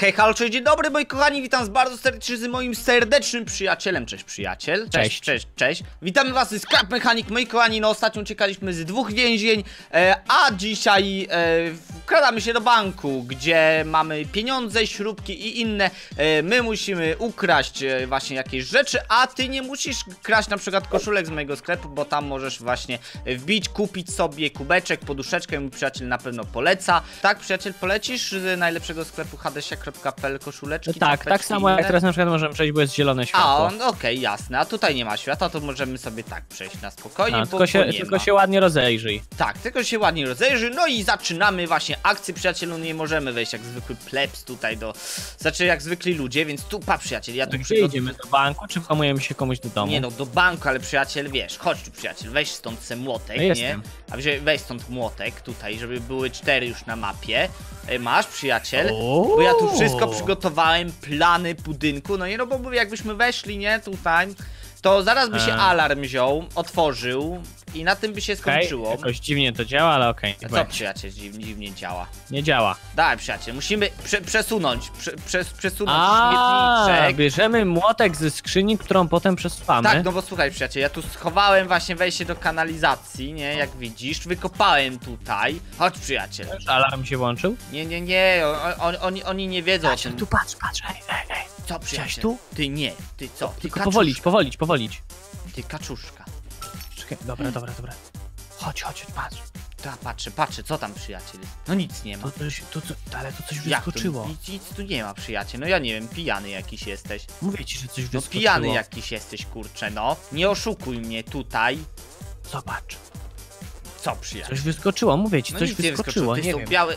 Hej, halo, cześć, dzień dobry moi kochani, witam was bardzo serdecznie z moim serdecznym przyjacielem. Cześć przyjaciel. Cześć. Witamy was z Scrap Mechanic, moi kochani. No ostatnio uciekaliśmy z 2 więzień, a dzisiaj wkradamy się do banku, gdzie mamy pieniądze, śrubki i inne. My musimy ukraść właśnie jakieś rzeczy, a ty nie musisz kraść na przykład koszulek z mojego sklepu, bo tam możesz właśnie wbić, kupić sobie kubeczek, poduszeczkę. Mój przyjaciel na pewno poleca. Tak, przyjaciel, polecisz z najlepszego sklepu hadesia.pl koszuleczki? Tak samo jak teraz na przykład możemy przejść, bo jest zielone światło. Okej, jasne, a tutaj nie ma światła, to możemy sobie tak przejść na spokojnie, tylko się ładnie rozejrzyj. Tak, tylko się ładnie rozejrzy, no i zaczynamy właśnie akcję, przyjacielu. Nie możemy wejść jak zwykły plebs tutaj znaczy jak zwykli ludzie, więc tu, przyjaciel, ja tu idziemy do banku, czy włamujemy się komuś do domu? Nie no, do banku, ale przyjaciel, wiesz, chodź tu przyjaciel, weź stąd se młotek, no nie? A weź stąd młotek tutaj, żeby były 4 już na mapie. Masz, przyjaciel? Bo ja tu wszystko przygotowałem, plany budynku, no nie, no bo jakbyśmy weszli, nie, tutaj, to zaraz by się alarm wziął, otworzył i na tym by się skończyło. Jakoś dziwnie to działa, ale okej. A co, przyjaciel, dziwnie działa? Nie działa. Daj, przyjaciel, musimy przesunąć śmietniczek. Bierzemy młotek ze skrzyni, którą potem przesuwamy. Tak, no bo słuchaj, przyjaciel, ja tu schowałem właśnie wejście do kanalizacji, nie, jak widzisz, wykopałem tutaj. Chodź, przyjaciel. Alarm się włączył? Nie, oni nie wiedzą o tym. Tu patrz, ej. Co, przyjaciel? Tu? Ty nie, ty co? Ty tylko kaczuszka. powolić. Ty kaczuszka. Czekaj, dobra. Chodź, patrz. Ta, patrzę, co tam, przyjaciel? No nic nie ma. Ale to coś wyskoczyło. Nic tu nie ma, przyjaciel, no ja nie wiem, pijany jakiś jesteś. Mówię ci, że coś wyskoczyło. No pijany jakiś jesteś, kurczę, no. Nie oszukuj mnie tutaj. Zobacz. Co, przyjaciel? Coś wyskoczyło, mówię ci, No coś wyskoczyło, nie wiem. Białe...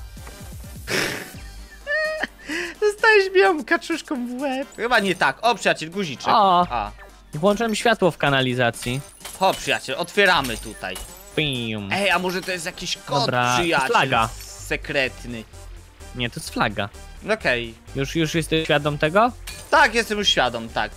Dostałeś białą kaczuszką w łeb. Chyba nie tak. O, przyjaciel, guziczek. Włączyłem światło w kanalizacji. O, przyjaciel, otwieramy tutaj. Pim. Ej, a może to jest jakiś kod, dobra, przyjaciel? Flaga. Sekretny. Nie, to jest flaga. Okej. Już jesteś świadom tego? Tak, jestem już świadom, tak.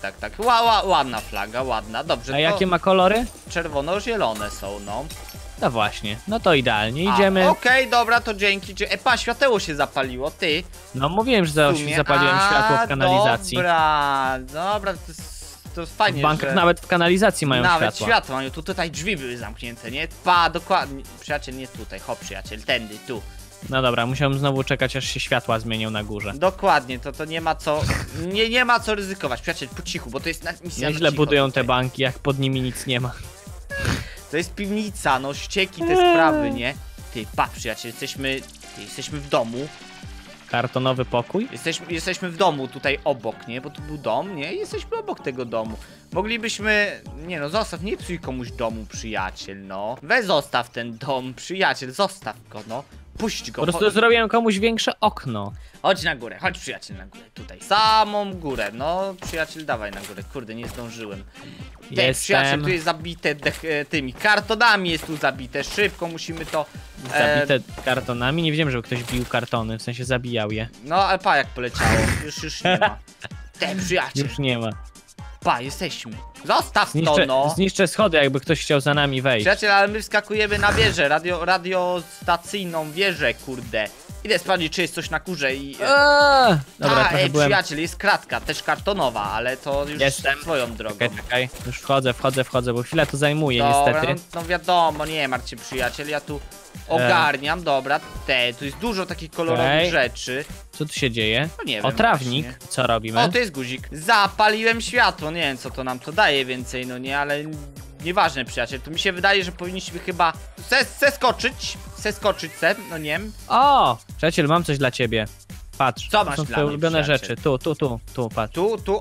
Ładna flaga, ładna, dobrze. A jakie ma kolory? Czerwono-zielone są, no. No właśnie, no to idealnie, idziemy. Okej, dobra, to dzięki. Światełko się zapaliło, ty. No mówiłem, że zapaliłem światło w kanalizacji. Dobra, to jest fajnie, w bankach nawet w kanalizacji mają nawet światło mają, tutaj drzwi były zamknięte, nie? Dokładnie, przyjaciel, nie tutaj, hop, przyjaciel, tędy, tu. No dobra, musiałem znowu czekać, aż się światła zmienią na górze. Dokładnie, to nie ma co, nie ma co ryzykować, przyjaciel, po cichu, bo to jest misja. Nieźle budują tutaj te banki, jak pod nimi nic nie ma. To jest piwnica, no ścieki, te sprawy, nie? Ty, przyjaciel, jesteśmy w domu. Kartonowy pokój? Jesteśmy w domu tutaj obok, nie? Bo tu był dom, nie? I jesteśmy obok tego domu. Moglibyśmy... Nie no, nie psuj komuś domu, przyjaciel, no. Zostaw ten dom, przyjaciel, zostaw go, no. Puść go. Po prostu zrobiłem komuś większe okno. Chodź na górę, chodź przyjaciel na górę, tutaj. Samą górę, no. Przyjaciel, dawaj na górę, kurde, nie zdążyłem. Przyjaciel, tu jest zabite tymi kartonami, jest tu zabite, szybko musimy to... Zabite kartonami? Nie wiedziałem, żeby ktoś bił kartony, w sensie zabijał je. No, ale jak poleciało, już nie ma. Przyjaciel. Już nie ma. Jesteśmy. Zostaw to, no. Zniszczę schody, jakby ktoś chciał za nami wejść. Przyjaciel, ale my wskakujemy na wieżę, radiostacyjną wieżę, kurde. Idę sprawdzić, czy jest coś na górze i... Dobra, przyjaciel, jest kratka, też kartonowa, ale to już swoją drogą. Czekaj, już wchodzę, bo chwilę to zajmuje, dobra, niestety. No wiadomo, nie martw się, przyjaciel, ja tu ogarniam, dobra, tu jest dużo takich kolorowych rzeczy. Co tu się dzieje? No nie wiem. O, trawnik, właśnie. Co robimy? O, to jest guzik. Zapaliłem światło, nie wiem, co to nam to daje więcej, no nie, ale... Nieważne, przyjaciel, to mi się wydaje, że powinniśmy chyba skoczyć, no nie wiem. O, przyjaciel, mam coś dla ciebie. Patrz, co to masz są dla twoje mnie, ulubione przyjaciel? rzeczy. Tu, patrz. Tu.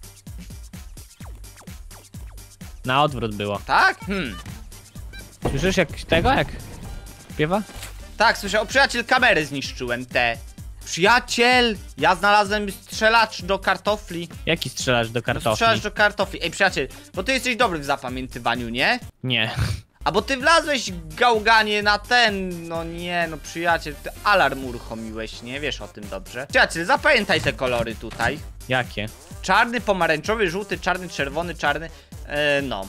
Na odwrót było. Tak? Słyszysz jak śpiewa? Tak, słyszę. O, przyjaciel, kamerę zniszczyłem, Przyjaciel, ja znalazłem strzelacz do kartofli. Jaki strzelacz do kartofli? No, strzelacz do kartofli. Ej, przyjaciel, bo ty jesteś dobry w zapamiętywaniu, nie? Nie. A bo ty wlazłeś, gałganie, na ten... No nie, no przyjaciel, ty alarm uruchomiłeś, nie? Wiesz o tym dobrze. Przyjaciel, zapamiętaj te kolory tutaj. Jakie? Czarny, pomarańczowy, żółty, czarny, czerwony, czarny. No.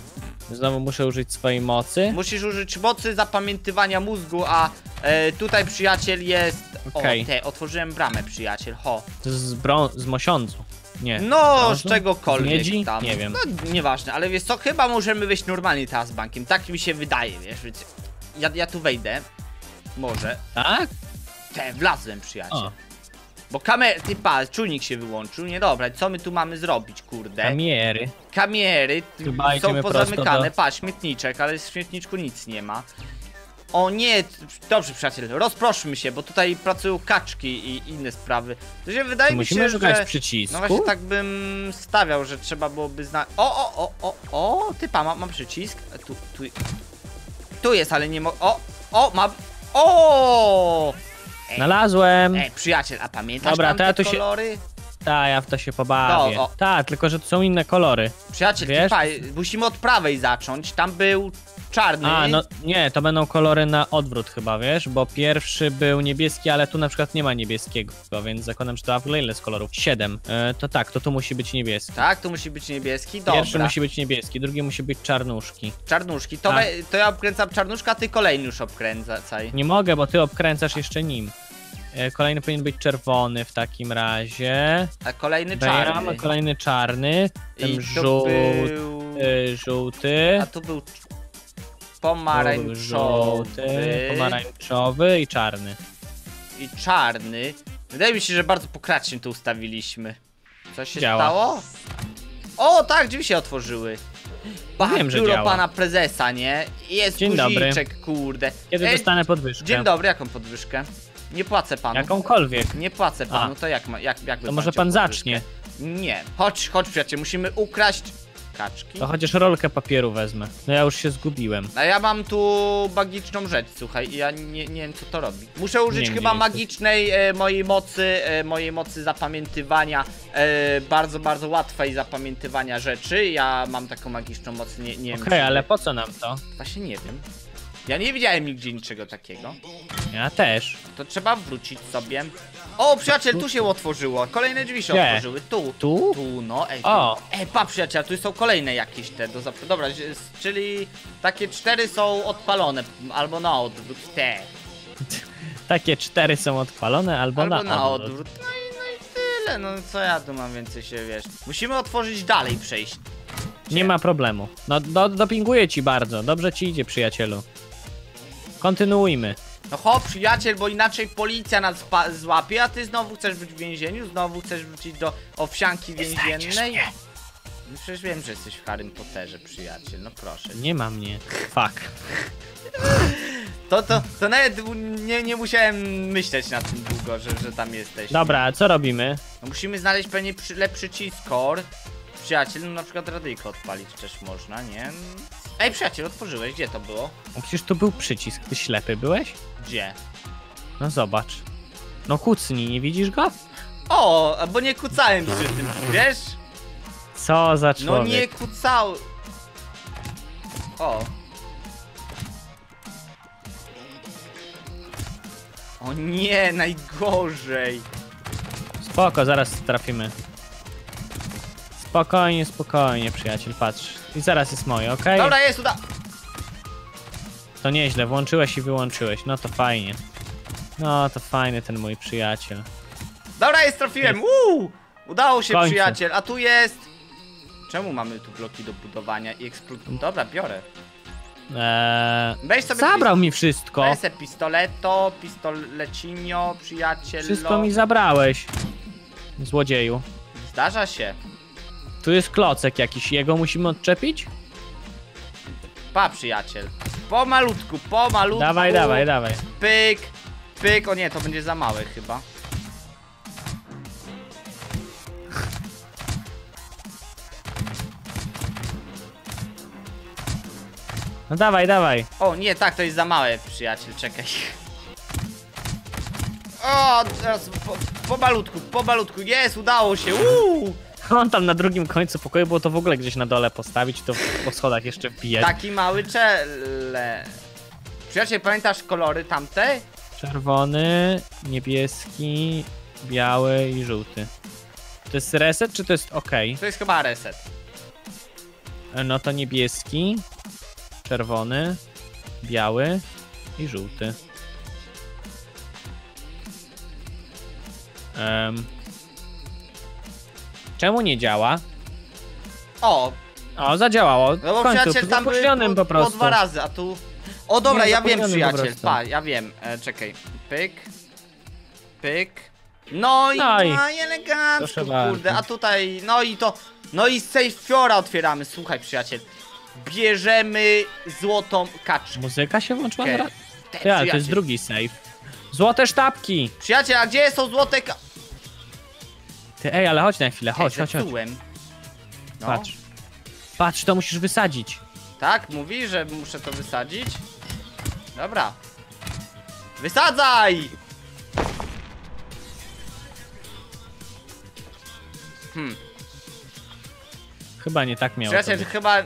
Znowu muszę użyć swojej mocy. Musisz użyć mocy zapamiętywania mózgu, a tutaj przyjaciel jest... Okej. O, otworzyłem bramę, przyjaciel, ho. Z mosiądzu. Nie. No, brązu? z czegokolwiek Z miedzi? tam. Nie wiem. No, nieważne, ale wiesz co, chyba możemy wejść normalnie teraz bankiem. Tak mi się wydaje, wiesz, więc... Ja tu wejdę. Może. Tak? Wlazłem, przyjaciel. O, Bo ty czujnik się wyłączył. Nie, dobra, co my tu mamy zrobić, kurde? kamiery. Kamiery Chyba są idziemy pozamykane. prosto do- Patrz, śmietniczek, ale w śmietniczku nic nie ma. O nie, dobrze przyjaciel, rozproszmy się, bo tutaj pracują kaczki i inne sprawy. To się wydaje mi Musimy się, szukać że... przycisku. No właśnie tak bym stawiał, że trzeba byłoby znać... O, typa, mam przycisk. Tu jest, ale nie mogę... Mam... O! Znalazłem. Przyjaciel, a pamiętasz Dobra, tam to ja te tu się- kolory? Tak, ja w to się pobawię. No, o. Tak, tylko że to są inne kolory. Przyjaciel, Wiesz? typa, musimy od prawej zacząć. Tam był czarny. A, no nie, to będą kolory na odwrót chyba, wiesz? Bo pierwszy był niebieski, ale tu na przykład nie ma niebieskiego, więc zakładam, że to a w ogóle ile z kolorów? 7. To tak, to tu musi być niebieski. Tak, tu musi być niebieski, dobra. Pierwszy musi być niebieski, drugi musi być czarnuszki. Czarnuszki, to, Tak. to ja obkręcam czarnuszka, ty kolejny już obkręcaj. Nie mogę, bo ty obkręcasz jeszcze nim. Kolejny powinien być czerwony w takim razie. A kolejny czarny. Kolejny czarny. Ten I to żółty. był... Żółty. A tu był Żółty, pomarańczowy. pomarańczowy i czarny. I czarny. Wydaje mi się, że bardzo pokracznie to ustawiliśmy. Coś się Działa. stało? O, tak, drzwi się otworzyły. Wiem, że Biuro działa. pana prezesa, nie? Jest Dzień dobry. guziczek, kurde. Kiedy dostanę podwyżkę? Dzień dobry, jaką podwyżkę? Nie płacę panu. Jakąkolwiek. Nie płacę panu, to jakby To może chciał pan podwyżkę? zacznie. Nie, chodź przyjaciel, musimy ukraść kaczki. To chociaż rolkę papieru wezmę. No ja już się zgubiłem. A ja mam tu magiczną rzecz, słuchaj, i ja nie wiem co to robi. Muszę użyć Nie, chyba gdzie magicznej mojej mocy zapamiętywania, bardzo łatwej zapamiętywania rzeczy. Ja mam taką magiczną moc, nie wiem. Okej, ale po co nam to? Właśnie nie wiem. Ja nie widziałem nigdzie niczego takiego. Ja też. To trzeba wrócić sobie. O, przyjaciel, tu się otworzyło. Kolejne drzwi się Gdzie? otworzyły. Tu. Tu? Tu, no. Ej, O. pa, przyjaciel, tu są kolejne jakieś te do Dobra, czyli takie 4 są odpalone. Albo na odwrót. Te. Takie 4 są odpalone albo na odwrót. No i tyle. No co ja tu mam więcej się, wiesz. Musimy otworzyć dalej przejść. Nie ma problemu. No dopinguję ci bardzo. Dobrze ci idzie, przyjacielu. Kontynuujmy. No hop, przyjaciel, bo inaczej policja nas złapie, a ty znowu chcesz być w więzieniu? Znowu chcesz wrócić do owsianki więziennej? No przecież wiem, że jesteś w Harrym Potterze, przyjaciel, no proszę. Nie ma mnie. Fuck. To nawet nie musiałem myśleć nad tym długo, że tam jesteś. Dobra, a co robimy? No musimy znaleźć pewnie lepszy cheat-score. Przyjaciel, no na przykład radyjko odpalić też można, nie? Ej, przyjaciel, otworzyłeś, gdzie to było? No przecież tu był przycisk. Ty ślepy byłeś? Gdzie? No zobacz. No kucnij, nie widzisz go? O, bo nie kucałem przy tym, wiesz? Co za No człowiek. nie kucał. O. O nie, najgorzej. Spoko, zaraz trafimy. Spokojnie, spokojnie, przyjaciel, patrz. I zaraz jest moje, okej? Dobra, jest, To nieźle, włączyłeś i wyłączyłeś, no to fajnie. No to fajny ten mój przyjaciel. Dobra, jest, trafiłem. Udało się, W końcu. przyjaciel. A tu jest... Czemu mamy tu bloki do budowania i Dobra, biorę. Weź sobie... Zabrał mi wszystko. Weź sobie pistoleto, pistolecinio, przyjaciel. Wszystko mi zabrałeś. Złodzieju. Zdarza się. Tu jest klocek jakiś, jego musimy odczepić? Pa, przyjaciel. Pomalutku, pomalutku. Dawaj. Pyk, pyk. O nie, to będzie za małe chyba. No dawaj. O nie, tak, to jest za małe, przyjaciel, czekaj. O, teraz pomalutku, jest, udało się, On tam na drugim końcu pokoju, było to w ogóle gdzieś na dole postawić, to po schodach jeszcze wbijać. Taki mały czele. Przyjaciel, pamiętasz kolory tamte? Czerwony, niebieski, biały i żółty. To jest reset, czy to jest OK? To jest chyba reset. No to niebieski. czerwony, biały i żółty. Czemu nie działa? O, O, zadziałało. no bo W końcu, przyjaciel tam były zapomnianym po prostu. 2 razy, a tu... O dobra, Nie, ja wiem zapomnianym po przyjaciel, prostu. ja wiem, czekaj, pyk, pyk, no i No i elegancko, proszę kurde, bardzo. a tutaj, no i safe fiora otwieramy, słuchaj przyjaciel, bierzemy złotą kaczkę. Muzyka się włączyła Okej. teraz? Te, Ja, to jest przyjaciel. drugi save. Złote sztabki! Przyjaciel, a gdzie są złote Ty, ej, ale chodź na chwilę, chodź. Zepsułem. No. Patrz. Patrz, to musisz wysadzić. Tak, mówi, że muszę to wysadzić? Dobra. Wysadzaj! Chyba nie tak miało Przyjaciel, to to być. chyba...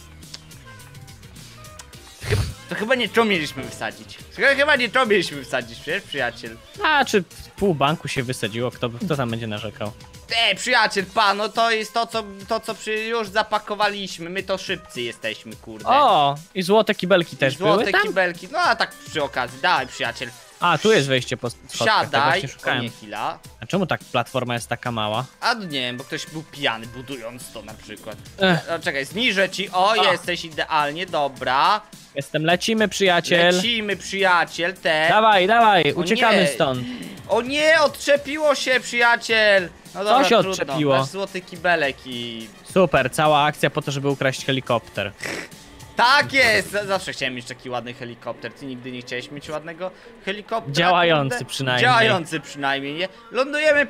To chyba nie to mieliśmy wysadzić. Chyba nie to mieliśmy wsadzić, wiesz, przyjaciel. A, czy pół banku się wysadziło, kto tam będzie narzekał? Przyjaciel, no to jest to co już zapakowaliśmy. My to szybcy jesteśmy, kurde. O, i złote kibelki też Złote były tam? kibelki, no a tak przy okazji, dawaj przyjaciel. A, tu jest wejście po schodkach, tak Siadaj, właśnie o szukałem. nie, chwila. A czemu tak platforma jest taka mała? A nie wiem, bo ktoś był pijany budując to na przykład. Ech. No czekaj, zniżę ci, jesteś idealnie, dobra. Lecimy, przyjaciel. Lecimy przyjaciel, Dawaj, uciekamy nie. stąd. O nie, odczepiło się przyjaciel. No dobra, się trudno. odczepiło? Masz złoty kibelek i... Super, cała akcja po to, żeby ukraść helikopter. Tak jest! Zawsze chciałem mieć taki ładny helikopter. Ty nigdy nie chciałeś mieć ładnego helikoptera? Działający kurde? przynajmniej. Działający przynajmniej, nie? Lądujemy,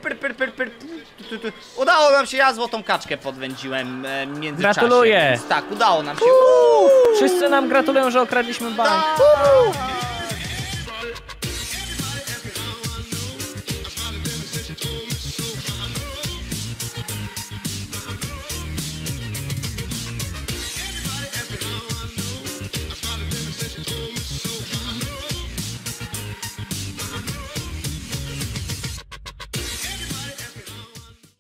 Udało nam się, ja złotą kaczkę podwędziłem w międzyczasie. Gratuluję. Więc tak, udało nam się. Wszyscy nam gratulują, że okradliśmy bank. Tak.